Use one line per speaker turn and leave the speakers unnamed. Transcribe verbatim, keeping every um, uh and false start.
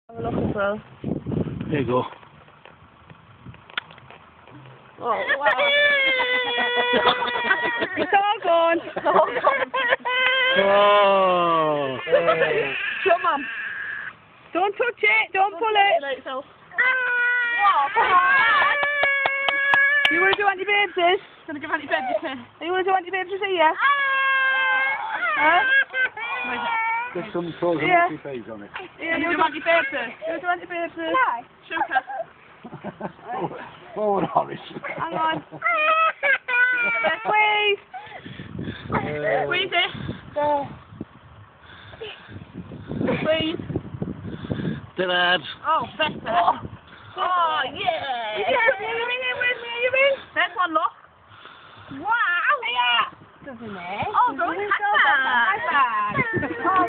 Have a look as well.
There you go.
Oh, wow. It's all gone. It's all gone.
Oh.
Come on. Don't touch it. Don't pull it. You want to do anti-babies?
Gonna give anti-babies here.
You want to do anti-babies here? Huh?
There's some frozen
Yeah.
face on it.
Yeah,
You
you
do anti-babies.
want to do anti-babies?
Sugar.
Forward, Horace.
Hang on. Squeeze.
Squeeze it. Squeeze.
Dad.
Oh, better. Oh, oh yeah. There's one, look. Wow. Yeah.
Doesn't it?
Oh, good. High five.
High five.